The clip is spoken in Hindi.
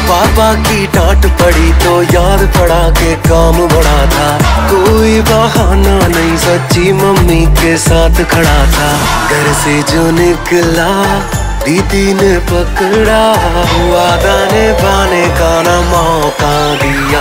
पापा की डांट पड़ी तो याद पड़ा के काम बड़ा था। कोई बहाना नहीं, सच्ची मम्मी के साथ खड़ा था। घर से जो निकला दीदी ने पकड़ा, वादा निभाने का ना मौका दिया।